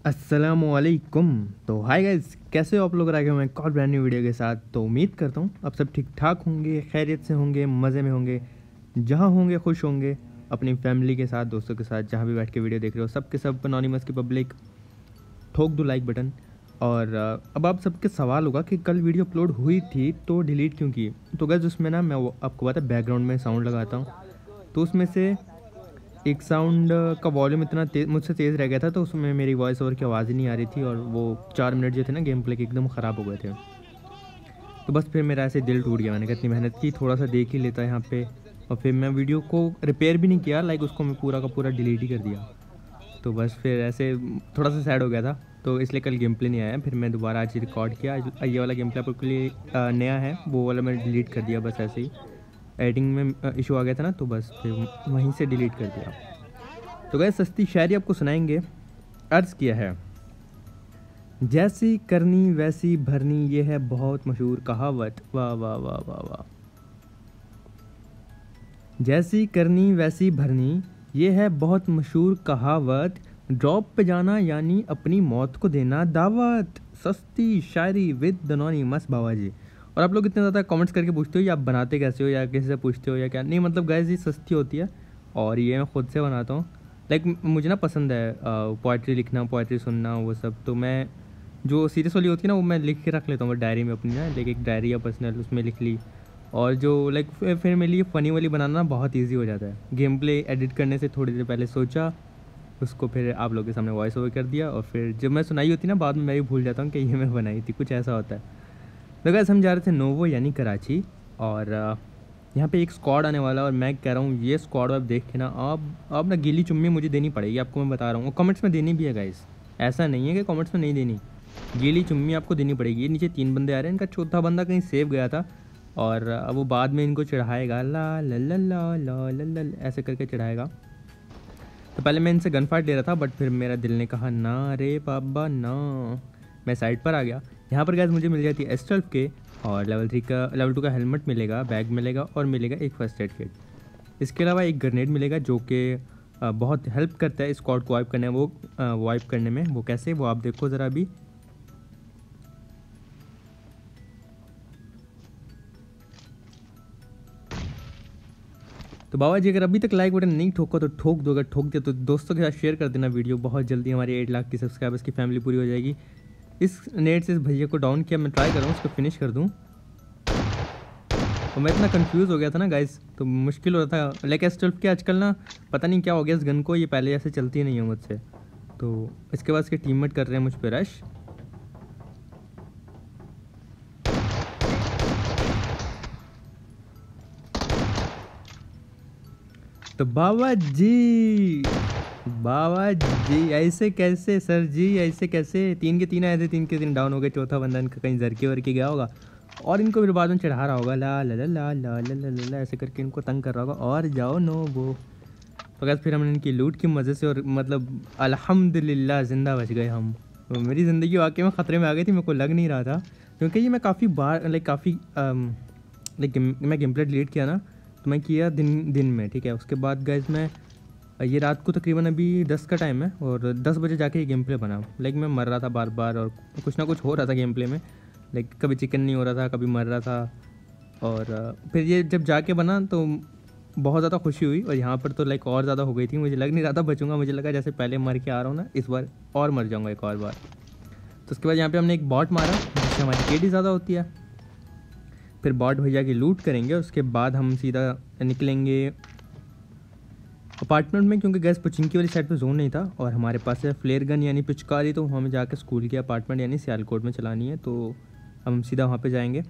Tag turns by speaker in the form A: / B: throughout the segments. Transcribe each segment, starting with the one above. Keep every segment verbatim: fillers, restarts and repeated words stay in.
A: अस्सलामुअलैकुम। तो hi guys, कैसे हो आप लोग? आ गए मैं एक और ब्रांड न्यू वीडियो के साथ। तो उम्मीद करता हूँ आप सब ठीक ठाक होंगे, खैरियत से होंगे, मज़े में होंगे, जहाँ होंगे खुश होंगे, अपनी फैमिली के साथ, दोस्तों के साथ, जहाँ भी बैठ के वीडियो देख रहे हो। सब के सब अनोनिमस की पब्लिक, ठोक दो लाइक बटन। और अ, अब आप सबके सवाल होगा कि कल वीडियो अपलोड हुई थी तो डिलीट क्यों की? तो गाइस उसमें ना मैं वो आपको पता है बैकग्राउंड में साउंड लगाता हूँ, तो उसमें से एक साउंड का वॉल्यूम इतना तेज मुझसे तेज़ रह गया था, तो उसमें मेरी वॉइस ओवर की आवाज़ ही नहीं आ रही थी और वो चार मिनट जो थे ना गेम प्ले के एकदम ख़राब हो गए थे। तो बस फिर मेरा ऐसे दिल टूट गया। मैंने कहा इतनी मेहनत की, थोड़ा सा देख ही लेता यहाँ पे। और फिर मैं वीडियो को रिपेयर भी नहीं किया, लाइक उसको मैं पूरा का पूरा डिलीट ही कर दिया। तो बस फिर ऐसे थोड़ा सा सैड हो गया था, तो इसलिए कल गेम प्ले नहीं आया। फिर मैं दोबारा आज रिकॉर्ड किया। आज ये वाला गेम प्ले आपके लिए अ, नया है, वो वाला मैंने डिलीट कर दिया बस ऐसे ही। एडिटिंग में इशू आ गया था ना, तो बस फिर वहीं से डिलीट कर दिया। तो गए सस्ती शायरी आपको सुनाएंगे। अर्ज़ किया है, जैसी करनी वैसी भरनी, ये है बहुत मशहूर कहावत। वाह वाह वाह वाह वाह। जैसी करनी वैसी भरनी, ये है बहुत मशहूर कहावत। ड्रॉप पे जाना यानी अपनी मौत को देना दावत। सस्ती शायरी विद अनोनिमस बाबा जी। और आप लोग इतने ज़्यादा कमेंट्स करके पूछते हो, या आप बनाते कैसे हो, या किसी से पूछते हो या क्या? नहीं, मतलब गाइस ये सस्ती होती है और ये मैं ख़ुद से बनाता हूँ। लाइक मुझे ना पसंद है पोइट्री लिखना, पोइट्री सुनना, वो सब। तो मैं जो सीरियस वाली होती है ना, वो मैं लिख के रख लेता हूँ डायरी में अपनी ना, लाइक एक डायरी या पर्सनल, उसमें लिख ली। और जो लाइक फिर मेरे लिए फ़नी वाली बनाना बहुत इजी हो जाता है। गेम प्ले एडिट करने से थोड़ी देर पहले सोचा, उसको फिर आप लोगों के सामने वॉइस ओवर कर दिया, और फिर जब मैं सुनाई होती ना बाद में, मैं भी भूल जाता हूँ कि ये मैं बनाई थी। कुछ ऐसा होता है। तो गाइस हम जा रहे थे नोवो यानी कराची, और यहाँ पे एक स्क्वाड आने वाला है। और मैं कह रहा हूँ ये स्क्वाड आप देख के ना, आप आप ना गीली चुम्मी मुझे देनी पड़ेगी, आपको मैं बता रहा हूँ। कमेंट्स में देनी भी है गाइस, ऐसा नहीं है कि कमेंट्स में नहीं देनी। गीली चुम्मी आपको देनी पड़ेगी। ये नीचे तीन बंदे आ रहे हैं, इनका चौथा बंदा कहीं सेव गया था, और अब वो बाद में इनको चढ़ाएगा, ला ला ला ला ला ला ला ऐसे करके चढ़ाएगा। तो पहले मैं इनसे गन फाइट ले रहा था, बट फिर मेरा दिल ने कहा ना रे बाबा ना। मैं साइड पर आ गया। यहाँ पर गैस मुझे मिल जाती है एस ट्वेल्व के, और लेवल थ्री का लेवल टू का हेलमेट मिलेगा, बैग मिलेगा, और मिलेगा एक फर्स्ट एड किट। इसके अलावा एक ग्रेनेड मिलेगा जो कि बहुत हेल्प करता है स्क्वाड को वाइप करने वो वाइप करने में। वो कैसे, वो आप देखो ज़रा अभी। तो बाबा जी अगर अभी तक लाइक बटन नहीं ठोको तो ठोक दो। अगर ठोक दिया तो दोस्तों के साथ शेयर कर देना वीडियो। बहुत जल्दी हमारी एट लाख की सब्सक्राइबर्स की फैमिली पूरी हो जाएगी। इस नेट से इस भैया को डाउन किया, मैं ट्राई कर रहा हूँ उसको फिनिश कर दूँ। और मैं इतना कंफ्यूज हो गया था ना गाइस, तो मुश्किल हो रहा था। लाइक एस ट्वेल्व के आजकल ना पता नहीं क्या हो गया इस गन को, ये पहले जैसे चलती नहीं है मुझसे। तो इसके बाद इसके टीममेट कर रहे हैं मुझ पर रश। तो बाबा जी, बाबा जी ऐसे कैसे सर जी, ऐसे कैसे? तीन के तीन आए थे, तीन के तीन डाउन हो गए। चौथा बंदा इनका कहीं जरके वरके गया होगा, और इनको फिर बाद में चढ़ा रहा होगा, ला ला ला ला ला ला ला ला ला ऐसे करके इनको तंग कर रहा होगा। और जाओ नो वो। तो बस फिर हमने इनकी लूट की मज़े से, और मतलब अल्हम्दुलिल्लाह ज़िंदा बच गए हम। तो मेरी ज़िंदगी वाकई में ख़तरे में आ गई थी, मेरे को लग नहीं रहा था, क्योंकि ये मैं काफ़ी बार लाइक काफ़ी लाइक मैं गेम प्ले डिलीट किया ना, तो मैं किया दिन दिन में, ठीक है। उसके बाद गाइस मैं ये रात को तकरीबन अभी दस का टाइम है, और दस बजे जाके ये गेम प्ले बना। लाइक मैं मर रहा था बार बार, और कुछ ना कुछ हो रहा था गेम प्ले में। लाइक कभी चिकन नहीं हो रहा था, कभी मर रहा था। और फिर ये जब जाके बना तो बहुत ज़्यादा खुशी हुई, और यहाँ पर तो लाइक और ज़्यादा हो गई थी। मुझे लग नहीं रहा था बचूंगा, मुझे लगा जैसे पहले मर के आ रहा हूँ ना, इस बार और मर जाऊँगा एक और बार। तो उसके बाद यहाँ पर हमने एक बॉट मारा, जिससे हमारी केडी ज़्यादा होती है। फिर बॉट भैया की लूट करेंगे, उसके बाद हम सीधा निकलेंगे अपार्टमेंट में, क्योंकि गैस पुचिंकी वाली साइड पे जोन नहीं था, और हमारे पास है फ्लेयर गन यानी पिचकारी। तो हमें जाकर स्कूल के अपार्टमेंट यानी सियालकोट में चलानी है, तो हम सीधा वहाँ पे जाएंगे।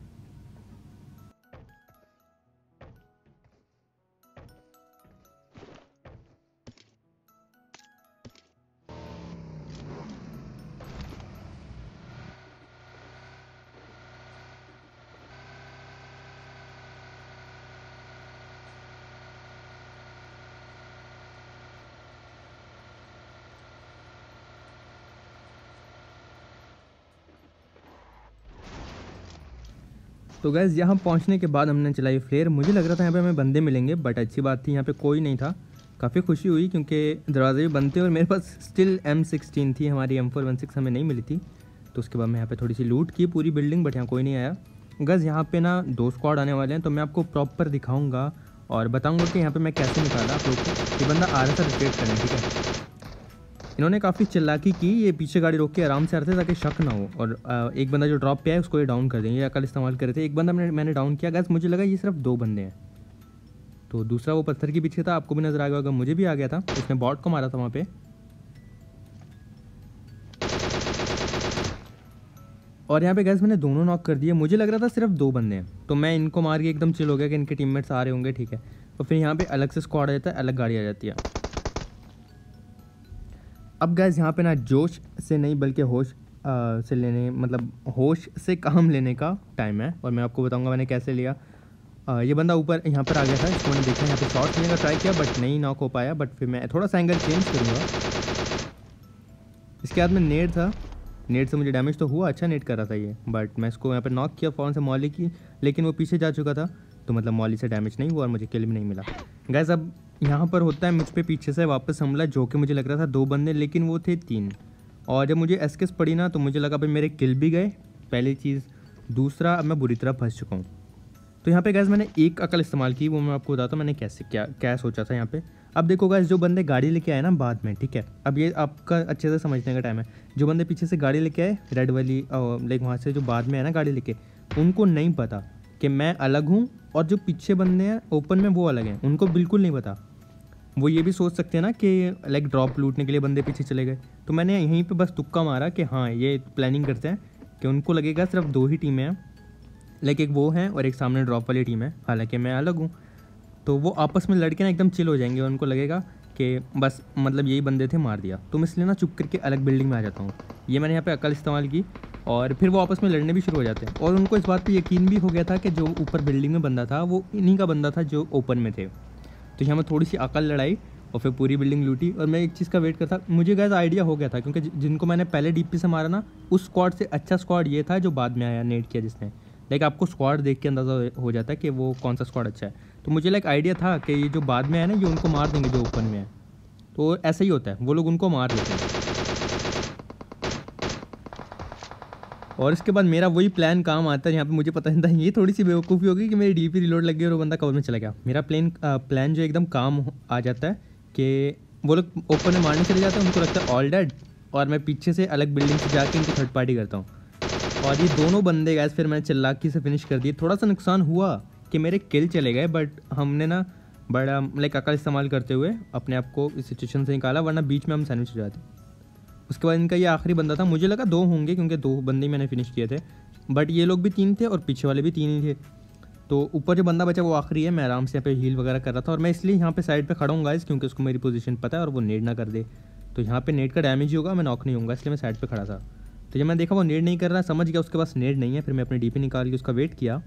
A: तो गैस यहाँ पहुँचने के बाद हमने चलाई फ्लेयर। मुझे लग रहा था यहाँ पे हमें बंदे मिलेंगे, बट अच्छी बात थी यहाँ पे कोई नहीं था। काफ़ी खुशी हुई क्योंकि दरवाजे भी बंद थे और मेरे पास स्टिल एम सिक्सटीन थी, हमारी एम फोर वन सिक्स हमें नहीं मिली थी। तो उसके बाद मैं यहाँ पे थोड़ी सी लूट की पूरी बिल्डिंग, बट यहाँ कोई नहीं आया। गज़ यहाँ पे ना दो स्क्वाड आने वाले हैं, तो मैं आपको प्रॉपर दिखाऊंगा और बताऊंगा कि यहाँ पे मैं कैसे निकाला आप लोग को। ये बंदा आ रहा था रिटेट करने, ठीक है। इन्होंने काफ़ी चिल्लाकी की, ये पीछे गाड़ी रोक के आराम से आ रहे थे ताकि शक ना हो, और एक बंदा जो ड्रॉप पे आया उसको ये डाउन कर देंगे, ये अकल इस्तेमाल कर रहे थे। एक बंदा मैंने मैंने डाउन किया। गैस मुझे लगा ये सिर्फ दो बंदे हैं, तो दूसरा वो पत्थर के पीछे था, आपको भी नज़र आ गया होगा, मुझे भी आ गया था। उसने बॉट को मारा था वहाँ पे, और यहाँ पे गैस मैंने दोनों नॉक कर दिए। मुझे लग रहा था सिर्फ दो बंदे हैं, तो मैं इनको मार के एकदम चिल हो गया कि इनके टीममेट्स आ रहे होंगे, ठीक है। और फिर यहाँ पे अलग से स्क्वाड आ जाता है, अलग गाड़ी आ जाती है। अब गैस यहाँ पे ना जोश से नहीं बल्कि होश आ, से लेने मतलब होश से काम लेने का टाइम है, और मैं आपको बताऊंगा मैंने कैसे लिया। आ, ये बंदा ऊपर यहाँ पर आ गया था, इसको मैंने देखा यहाँ पे शॉट लेने का ट्राई किया बट नहीं नॉक हो पाया। बट फिर मैं थोड़ा सा एंगल चेंज करूँगा। इसके बाद में नेट था, नेट से मुझे डैमेज तो हुआ, अच्छा नेट कर रहा था ये, बट मैं इसको यहाँ पर नॉक किया फ़ौरन से मॉली की, लेकिन वो पीछे जा चुका था, तो मतलब मॉली से डैमेज नहीं हुआ और मुझे किल भी नहीं मिला। गैस अब यहाँ पर होता है मुझ पे पीछे से वापस हमला, जो कि मुझे लग रहा था दो बंदे, लेकिन वो थे तीन। और जब मुझे एसकेस पड़ी ना, तो मुझे लगा भाई मेरे किल भी गए, पहली चीज़। दूसरा, अब मैं बुरी तरह फंस चुका हूँ। तो यहाँ पे गैस मैंने एक अकल इस्तेमाल की, वो मैं आपको बताता हूँ मैंने कैसे क्या क्या सोचा था यहाँ पे। अब देखो गैस, जो बंदे गाड़ी लेके आए ना बाद में, ठीक है, अब ये आपका अच्छे से समझने का टाइम है। जो बंदे पीछे से गाड़ी लेके आए रेड वाली, लाइक वहाँ से जो बाद में है ना गाड़ी लेके, उनको नहीं पता कि मैं अलग हूँ, और जो पीछे बंदे हैं ओपन में वो अलग हैं, उनको बिल्कुल नहीं पता। वो ये भी सोच सकते हैं ना कि लाइक ड्रॉप लूटने के लिए बंदे पीछे चले गए। तो मैंने यहीं पे बस तुक्का मारा कि हाँ ये प्लानिंग करते हैं कि उनको लगेगा सिर्फ दो ही टीमें हैं, लाइक एक वो हैं और एक सामने ड्रॉप वाली टीम है, हालांकि मैं अलग हूँ। तो वो आपस में लड़के ना एकदम चिल हो जाएंगे और उनको लगेगा कि बस मतलब यही बंदे थे, मार दिया। तो मैं इसलिए ना चुप करके अलग बिल्डिंग में आ जाता हूँ। ये मैंने यहाँ पे अकल इस्तेमाल की, और फिर वो आपस में लड़ने भी शुरू हो जाते हैं। और उनको इस बात पे यकीन भी हो गया था कि जो ऊपर बिल्डिंग में बंदा था वो इन्हीं का बंदा था जो ओपन में थे। तो यहाँ मैं थोड़ी सी अकल लड़ाई और फिर पूरी बिल्डिंग लूटी, और मैं एक चीज़ का वेट करता। मुझे गैस आइडिया हो गया था, क्योंकि जिनको मैंने पहले डीपी से मारा ना, उस स्क्वाड से अच्छा स्क्वाड ये था जो बाद में आया नेट किया जिसने। लाइक आपको स्क्वाड देख के अंदाज़ा हो जाता है कि वो कौन सा स्क्वाड अच्छा है। तो मुझे लाइक आइडिया था कि ये जो बाद में है ना, ये उनको मार देंगे जो ओपन में है। तो ऐसा ही होता है, वो लोग उनको मार देते हैं। और इसके बाद मेरा वही प्लान काम आता है। यहाँ पे मुझे पता नहीं था, ये थोड़ी सी बेवकूफ़ी होगी कि मेरी डीपी रिलोड लग गई और वो बंदा कवर में चला गया। मेरा प्लान प्लान जो एकदम काम आ जाता है कि वो लोग ओपन में मारने चले जाते हैं, उनको लगता है ऑल डेड, और मैं पीछे से अलग बिल्डिंग से जाके इनको थर्ड पार्टी करता हूँ। और ये दोनों बंदे गैस फिर मैंने चिल्लाकी से फिनिश कर दिए। थोड़ा सा नुकसान हुआ कि मेरे किल चले गए, बट हमने ना बड़ा लाइक अकल इस्तेमाल करते हुए अपने आप को इस सिचुएशन से निकाला, वरना बीच में हम सैंडविच हो जाते। उसके बाद इनका ये आखिरी बंदा था, मुझे लगा दो होंगे क्योंकि दो बंदे ही मैंने फिनिश किए थे, बट ये लोग भी तीन थे और पीछे वाले भी तीन ही थे। तो ऊपर जो बंदा बचा वो आखिरी है। मैं आराम से यहाँ पे हील वगैरह कर रहा था, और मैं इसलिए यहाँ पे साइड पे खड़ा हूँ गाइस, क्योंकि उसको मेरी पोजीशन पता है और वो नेड ना कर दे। तो यहाँ पे नेड का डैमेज ही होगा, मैं नॉक नहीं होऊंगा, इसलिए मैं साइड पे खड़ा था। तो जब मैं देखा वो नेड नहीं कर रहा, समझ गया उसके पास नेड नहीं है, फिर मैं अपनी डीपी निकाल के उसका वेट किया,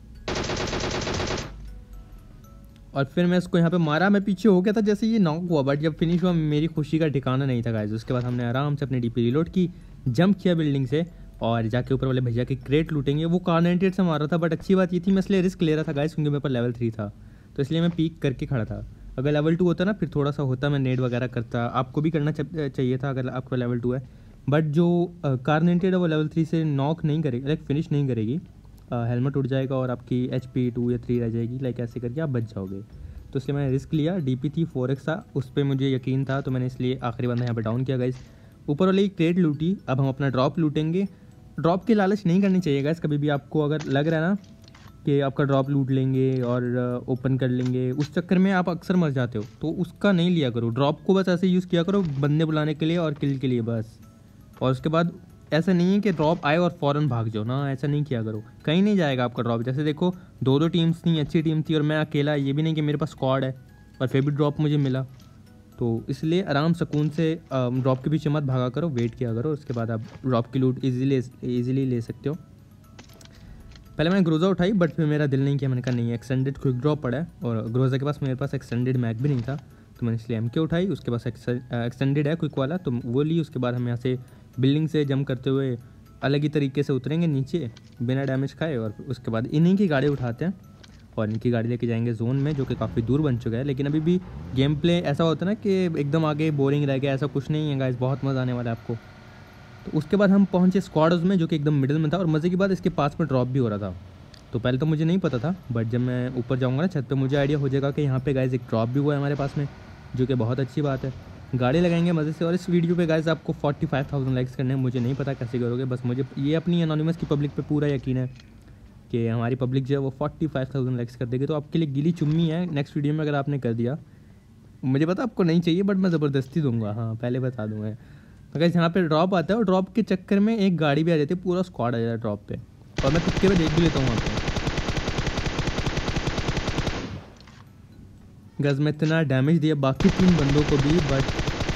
A: और फिर मैं उसको यहाँ पे मारा। मैं पीछे हो गया था जैसे ये नॉक हुआ, बट जब फिनिश हुआ मेरी खुशी का ठिकाना नहीं था गाइस। उसके बाद हमने आराम से अपनी डीपी रिलोड की, जंप किया बिल्डिंग से, और जाके ऊपर वाले भैया के क्रेट लूटेंगे। वो कार नाइन्टी एट से मार रहा था, बट अच्छी बात ये थी मैं इसलिए रिस्क ले रहा था गाइस, क्योंकि मेरे पास लेवल थ्री था, तो इसलिए मैं पीक करके खड़ा था। अगर लेवल टू होता ना फिर थोड़ा सा होता, मैं नेड वगैरह करता, आपको भी करना चाहिए था अगर आपका लेवल टू है। बट जो कार नाइन्टी एट है वो लेवल थ्री से नॉक नहीं करेगी, लाइक फिनिश नहीं करेगी, हेलमेट उड़ जाएगा और आपकी एच पी टू या थ्री रह जाएगी, लाइक ऐसे करके आप बच जाओगे। तो इसलिए मैंने रिस्क लिया। डीपी थी फोर एक्स था, उस पर मुझे यकीन था, तो मैंने इसलिए आखिरी बंदा यहाँ पे डाउन किया गाइस। ऊपर वाले एक क्रेट लूटी, अब हम अपना ड्रॉप लूटेंगे। ड्रॉप की लालच नहीं करनी चाहिए गाइस कभी भी। आपको अगर लग रहा है ना कि आपका ड्रॉप लूट लेंगे और ओपन कर लेंगे, उस चक्कर में आप अक्सर मर जाते हो, तो उसका नहीं लिया करो। ड्रॉप को बस ऐसे यूज़ किया करो बंदे बुलाने के लिए और किल के लिए बस। और उसके बाद ऐसा नहीं है कि ड्रॉप आए और फ़ौरन भाग जाओ ना, ऐसा नहीं किया करो, कहीं नहीं जाएगा आपका ड्रॉप। जैसे देखो दो दो टीम्स थी, अच्छी टीम थी, और मैं अकेला, ये भी नहीं कि मेरे पास स्क्वाड है और फिर भी ड्रॉप मुझे मिला। तो इसलिए आराम सुकून से ड्रॉप के पीछे मत भागा करो, वेट किया करो, उसके बाद आप ड्रॉप की लूट ईजिली ईजिली ले सकते हो। पहले मैंने ग्रोजा उठाई, बट फिर मेरा दिल नहीं किया, मैंने कहा नहीं एक्सटेंडेड क्विक ड्रॉप पड़ा है, और ग्रोजा के पास मेरे पास एक्सटेंडेड मैग भी नहीं था, तो मैंने इसलिए एम के उठाई। उसके पास एक्सटेंडेड है क्विक वाला, तो वो ली। उसके बाद हम यहाँ से बिल्डिंग से जंप करते हुए अलग ही तरीके से उतरेंगे नीचे बिना डैमेज खाए, और उसके बाद इन्हीं की गाड़ी उठाते हैं और इनकी गाड़ी लेके जाएंगे जोन में, जो कि काफ़ी दूर बन चुका है। लेकिन अभी भी गेम प्ले ऐसा होता है ना कि एकदम आगे बोरिंग रह गया, ऐसा कुछ नहीं है गाइस, बहुत मज़ा आने वाला है आपको। तो उसके बाद हम पहुँचे स्क्वाड्स में, जो कि एकदम मिडिल में था, और मज़े की बात इसके पास में ड्रॉप भी हो रहा था। तो पहले तो मुझे नहीं पता था, बट जब मैं ऊपर जाऊँगा ना छत पे, मुझे आइडिया हो जाएगा कि यहाँ पे गाइस एक ड्रॉप भी हुआ है हमारे पास में, जो कि बहुत अच्छी बात है। गाड़ी लगाएंगे मज़े से। और इस वीडियो पे गाइस आपको फोर्टी फाइव थाउजेंड लाइक्स करने हैं, मुझे नहीं पता कैसे करोगे, बस मुझे ये अपनी एनोनिमस की पब्लिक पे पूरा यकीन है कि हमारी पब्लिक जो है वो फोर्टी फाइव थाउजेंड लाइक्स कर देगी। तो आपके लिए गिली चुम्मी है नेक्स्ट वीडियो में अगर आपने कर दिया। मुझे पता आपको नहीं चाहिए, बट मैं ज़बरदस्ती दूंगा, हाँ पहले बता दूंगा। तो गाइस यहाँ पे ड्रॉप आता है, और ड्रॉप के चक्कर में एक गाड़ी भी आ जाती है, पूरा स्क्वाड आ जाता है ड्रॉप पे, और मैं तुक्के पे देख भी लेता हूँ वहाँ पे। गज में इतना डैमेज दिया बाकी तीन बंदों को भी, बट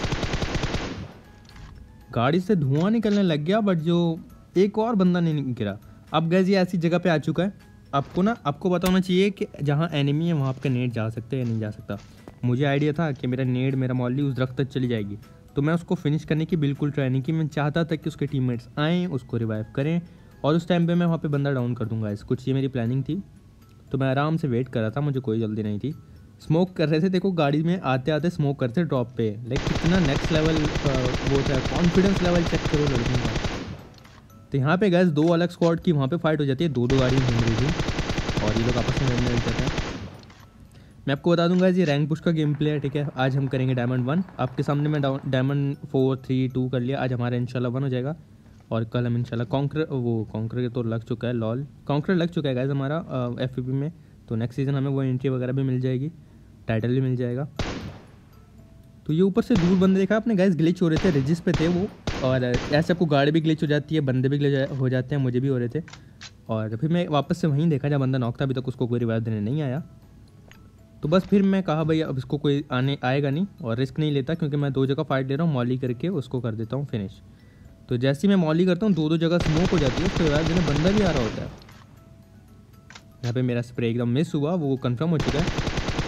A: गाड़ी से धुआं निकलने लग गया, बट जो एक और बंदा नहीं गिरा। अब गैस ये ऐसी जगह पे आ चुका है, आपको ना आपको पता होना चाहिए कि जहाँ एनिमी है वहाँ आपका नेट जा सकता है या नहीं जा सकता। मुझे आइडिया था कि मेरा नेट मेरा मॉली उस दरख्त तक चली जाएगी, तो मैं उसको फिनिश करने की बिल्कुल ट्राई नहीं की। मैं चाहता था कि उसके टीममेट्स आएँ, उसको रिवाइव करें, और उस टाइम पे मैं वहाँ पे बंदा डाउन कर दूँगा। इस कुछ ये मेरी प्लानिंग थी, तो मैं आराम से वेट कर रहा था, मुझे कोई जल्दी नहीं थी। स्मोक कर रहे थे, देखो गाड़ी में आते आते स्मोक करते थे ड्रॉप पे, लाइक कितना नेक्स्ट लेवल वो था, कॉन्फिडेंस लेवल चेक करो लड़कों का। तो यहाँ पे गैस दो अलग स्क्वाड की वहाँ पे फाइट हो जाती है, दो दो गाड़ी घूम रही थी और ये लोग आपस में लड़ने लग जाते हैं। मैं आपको बता दूंगा ये रैंक पुश का गेम प्ले है, ठीक है। आज हम करेंगे डायमंड वन, आपके सामने मैं डायमंड फोर थ्री टू कर लिया, आज हमारा इंशाल्लाह वन हो जाएगा। और कल हम इंशाल्लाह कॉन्कर, वो कॉन्कर तो लग चुका है, लॉल कॉन्कर लग चुका है गैस हमारा एफ पी में। तो नेक्स्ट सीज़न हमें वो एंट्री वगैरह भी मिल जाएगी, टाइटल भी मिल जाएगा। तो ये ऊपर से दूर बंदे देखा आपने गैस, ग्लिच हो रहे थे, रिजिस पे थे वो, और ऐसे आपको गाड़ी भी ग्लिच हो जाती है, बंदे भी ग्लिच हो जाते हैं, मुझे भी हो रहे थे। और फिर मैं वापस से वहीं देखा जब बंदा नॉक था, अभी तक उसको कोई रिवाइव देने नहीं आया। तो बस फिर मैं कहा भाई अब इसको कोई आने आएगा नहीं, और रिस्क नहीं लेता, क्योंकि मैं दो जगह फाइट ले रहा हूँ, मॉली करके उसको कर देता हूँ फिनिश। तो जैसे ही मैं मॉली करता हूँ, दो दो जगह स्मोक हो जाती है, उसको रिवाइव देने बंदा भी आ रहा होता है। यहाँ पे मेरा स्प्रे एकदम मिस हुआ, वो कंफर्म हो चुका है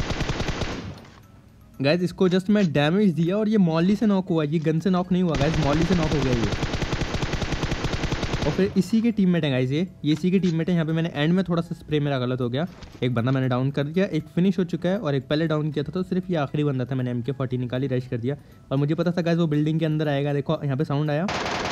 A: गाइस। इसको जस्ट मैं डैमेज दिया और ये मॉली से नॉक हुआ, ये गन से नॉक नहीं हुआ गाइस, मॉली से नॉक हो गया ये। और फिर इसी के टीममेट हैं गाइस, ये ये इसी के टीममेट हैं। यहाँ पे मैंने एंड में थोड़ा सा स्प्रे मेरा गलत हो गया, एक बंदा मैंने डाउन कर दिया, एक फिनिश हो चुका है, और एक पहले डाउन किया था, तो सिर्फ ये आखिरी बंदा था। मैंने एम के फोर्टी निकाली, रश कर दिया, और मुझे पता था गाइस वो बिल्डिंग के अंदर आएगा। देखो यहाँ पे साउंड आया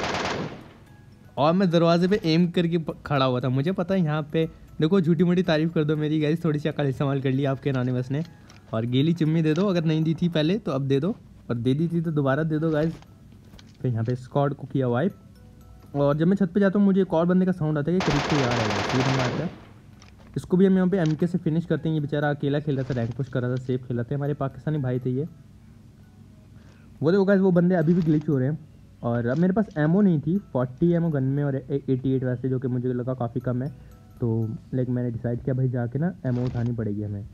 A: और मैं दरवाजे पे एम करके खड़ा हुआ था, मुझे पता है यहाँ पे। देखो झूठी मोटी तारीफ कर दो मेरी गाइस, थोड़ी सी अकल इस्तेमाल कर ली आपके एनोनिमस ने। और गेली चुम्मी दे दो, अगर नहीं दी थी पहले तो अब दे दो, और दे दी थी तो दोबारा दे दो गाइस। फिर यहाँ पे स्क्वाड को किया वाइप, और जब मैं छत पे जाता हूँ मुझे एक और बंदे का साउंड आता है कि करीब से यार है, ये बंदा आता है। इसको भी हम यहाँ पे एम के से फिनिश करते हैं। ये बेचारा अकेला खेल रहा था, रैंक पुश कर रहा था, सेफ खेल रहा था, हमारे पाकिस्तानी भाई थे ये। वो देखो गाइस वो बंदे अभी भी ग्लिच हो रहे हैं। और अब मेरे पास एमओ नहीं थी, फोर्टी एमओ गन में और एटी एट वैसे, जो कि मुझे लगा काफ़ी कम है। तो लाइक मैंने डिसाइड किया भाई जाके ना एमओ उठानी पड़ेगी हमें।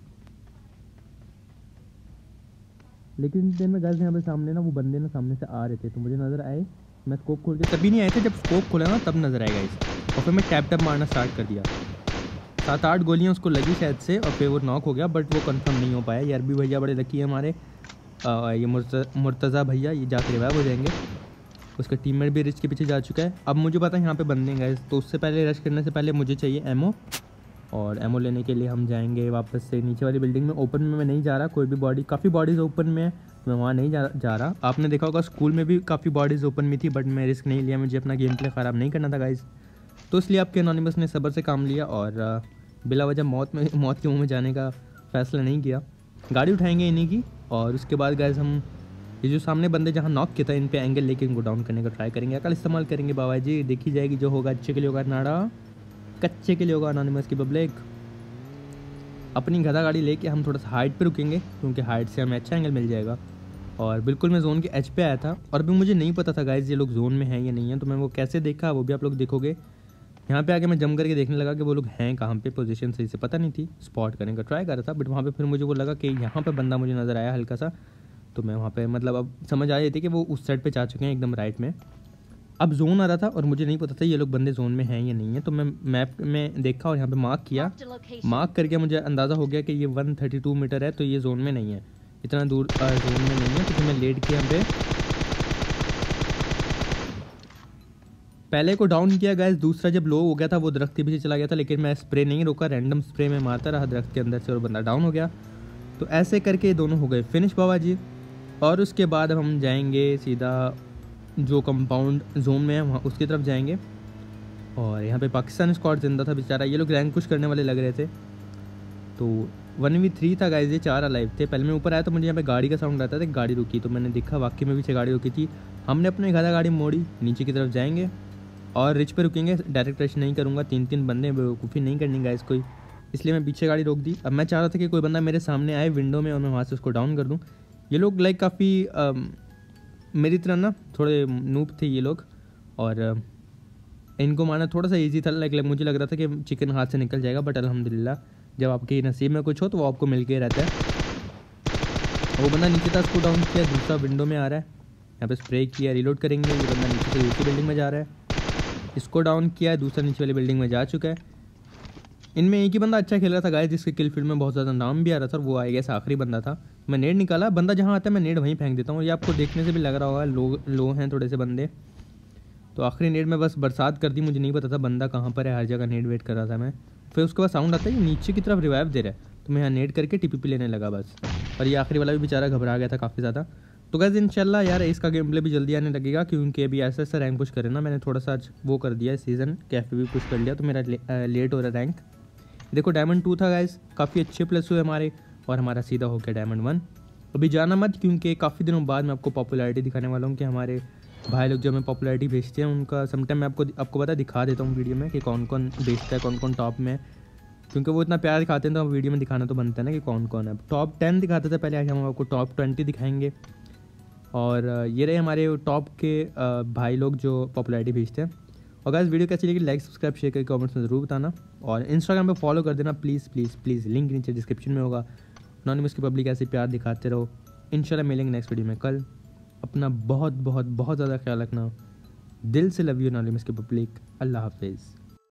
A: लेकिन दिन में गाइस यहाँ पे सामने ना वो बंदे ना सामने से आ रहे थे, तो मुझे नज़र आए, मैं स्कोप खोल के तभी नहीं आए थे, जब स्कोप खोला ना तब नज़र आएगा इस। और फिर मैं टैप टैप मारना स्टार्ट कर दिया, सात आठ गोलियाँ उसको लगी शायद से, और फिर वो नॉक हो गया, बट वो कंफर्म नहीं हो पाया। ये अरबी भैया बड़े लकी है हमारे, आ, ये मुर्तज़ा भैया, ये जाके रिवाइव हो जाएंगे। उसका टीममेट भी रिच के पीछे जा चुका है। अब मुझे पता है यहाँ पे बंदे हैं गाइस, तो उससे पहले रश करने से पहले मुझे चाहिए एमओ, और एमओ लेने के लिए हम जाएंगे वापस से नीचे वाली बिल्डिंग में। ओपन में मैं नहीं जा रहा, कोई भी बॉडी, काफ़ी बॉडीज़ ओपन में है, मैं वहाँ नहीं जा, जा रहा। आपने देखा होगा स्कूल में भी काफ़ी बॉडीज़ ओपन में थी, बट मैं रिस्क नहीं लिया, मुझे अपना गेम प्ले ख़राब नहीं करना था गाइस। तो इसलिए आपके एनोनिमस ने सब्र से काम लिया और बिला वजह मौत में मौत के मुँह में जाने का फ़ैसला नहीं किया। गाड़ी उठाएंगे इन्हीं की, और उसके बाद गाइस हम ये जो सामने बंदे जहाँ नॉक किया था इन पे एंगल लेके इनको डाउन करने का ट्राई करेंगे। अकल इस्तेमाल करेंगे बाबा जी, देखी जाएगी, जो होगा अच्छे के लिए होगा, नाड़ा कच्चे के लिए होगा। एनोनिमस की पब्लिक अपनी गधा गाड़ी लेके हम थोड़ा सा हाइट पे रुकेंगे, क्योंकि हाइट से हमें अच्छा एंगल मिल जाएगा। और बिल्कुल मैं जोन के एच पे आया था, और अभी मुझे नहीं पता था गाइस ये लोग जोन में हैं या नहीं है, तो मैं वो कैसे देखा वो भी आप लोग देखोगे। यहाँ पे आके मैं जम करके देखने लगा कि वो लोग हैं कहाँ पे, पोजीशन सही से पता नहीं थी, स्पॉट करने का ट्राई कर रहा था, बट वहाँ पे फिर मुझे वो लगा कि यहाँ पे बंदा मुझे नज़र आया हल्का सा, तो मैं वहाँ पे मतलब अब समझ आ रही थी कि वो उस साइड पे जा चुके हैं एकदम राइट में। अब जोन आ रहा था और मुझे नहीं पता था ये लोग बंदे जोन में हैं या नहीं है, तो मैं मैप में देखा और यहाँ पे मार्क किया, मार्क करके मुझे अंदाज़ा हो गया कि ये वन थर्टी टू मीटर है, तो ये जोन में नहीं है, इतना दूर जोन में नहीं है। तो फिर मैं लेट के यहाँ पे पहले को डाउन किया गैस, दूसरा जब लो हो गया था वो दरख्त के पीछे चला गया था, लेकिन मैं स्प्रे नहीं रोका, रैंडम स्प्रे में मारता रहा दरख्त के अंदर से और बंदा डाउन हो गया। तो ऐसे करके दोनों हो गए फिनिश बाबा जी। और उसके बाद अब हम जाएंगे सीधा जो कंपाउंड जोन में है वहाँ उसकी तरफ जाएंगे। और यहाँ पे पाकिस्तान स्क्वाड जिंदा था बेचारा, ये लोग रैंक कुछ करने वाले लग रहे थे। तो वन वी थ्री था गाइस, ये चार अलाइव थे। पहले मैं ऊपर आया तो मुझे यहाँ पे गाड़ी का साउंड आता था, गाड़ी रुकी तो मैंने देखा वाकई में पीछे गाड़ी रुकी थी। हमने अपने घाधा गाड़ी मोड़ी, नीचे की तरफ जाएंगे और रिच पे रुकेंगे, डायरेक्ट रश नहीं करूँगा, तीन तीन बंदे बेवकूफ़ी नहीं करनी गाइस कोई, इसलिए मैं पीछे गाड़ी रोक दी। अब मैं चाह रहा था कि कोई बंदा मेरे सामने आए विंडो में और मैं वहाँ से उसको डाउन कर दूँ। ये लोग लाइक काफ़ी मेरी तरह ना थोड़े नूब थे ये लोग, और इनको मारना थोड़ा सा इजी था। लाइक मुझे लग रहा था कि चिकन हाथ से निकल जाएगा, बट अल्हम्दुलिल्लाह जब आपके नसीब में कुछ हो तो वो आपको मिल के रहता है। वो बंदा नीचे था, उसको डाउन किया, दूसरा विंडो में आ रहा है, यहाँ पे स्प्रे किया, रीलोड करेंगे। ये बंदा नीचे से दूसरी बिल्डिंग में जा रहा है, इसको डाउन किया है, दूसरा नीचे वाली बिल्डिंग में जा चुका है। इनमें एक ही बंदा अच्छा खेल रहा था गाइस, जिसके किल फील्ड में बहुत ज़्यादा नाम भी आ रहा था, वो आई गेस आखिरी बंदा था। मैं नेड निकाला, बंदा जहाँ आता है मैं नेड वहीं फेंक देता हूँ, ये आपको देखने से भी लग रहा होगा लो लो हैं थोड़े से बंदे। तो आखिरी नेड में बस बरसात कर दी, मुझे नहीं पता था बंदा कहाँ पर है, हर जगह नेड वेट कर रहा था मैं। फिर उसके बाद साउंड आता है कि नीचे की तरफ रिवाइव दे रहा है, तो मैं यहाँ नेड करके टीपीपी लेने लगा बस। और ये आखिरी वाला भी बेचारा घबरा गया था काफ़ी ज़्यादा। तो गाइस इंशाल्लाह यार इसका गेम प्ले भी जल्दी आने लगेगा, क्योंकि अभी ऐसा ऐसा रैंक पुश करे ना, मैंने थोड़ा सा आज वो कर दिया है सीज़न, कैफे भी पुश कर लिया, तो मेरा ले, आ, लेट हो रहा है रैंक। देखो डायमंड टू था गाइस, काफ़ी अच्छे प्लस हुए हमारे, और हमारा सीधा हो गया डायमंड वन। अभी जाना मत, क्योंकि काफ़ी दिनों बाद मैं आपको पॉपुलैरिटी दिखाने वाला हूँ कि हमारे भाई लोग जो हमें पॉपुलैरिटी भेजते हैं उनका समटाइम मैं आपको आपको पता दिखा देता हूँ वीडियो में कि कौन कौन भेजता है, कौन कौन टॉप में, क्योंकि वो इतना प्यार दिखाते हैं तो वीडियो में दिखाना तो बनता है ना कि कौन कौन है। टॉप टेन दिखाते थे पहले, आज हम आपको टॉप ट्वेंटी दिखाएंगे। और ये रहे हमारे टॉप के भाई लोग जो पॉपुलैरिटी भेजते हैं। और गाइस वीडियो कैसी लगी लाइक सब्सक्राइब शेयर करके कमेंट्स में ज़रूर बताना, और इंस्टाग्राम पे फॉलो कर देना प्लीज़ प्लीज़ प्लीज़, लिंक नीचे डिस्क्रिप्शन में होगा। एनोनिमस की पब्लिक ऐसे प्यार दिखाते रहो। इंशाल्लाह मिलेंगे नेक्स्ट वीडियो में कल। अपना बहुत बहुत बहुत ज़्यादा ख्याल रखना, दिल से लव यू एनोनिमस की पब्लिक। अल्लाह हाफिज़।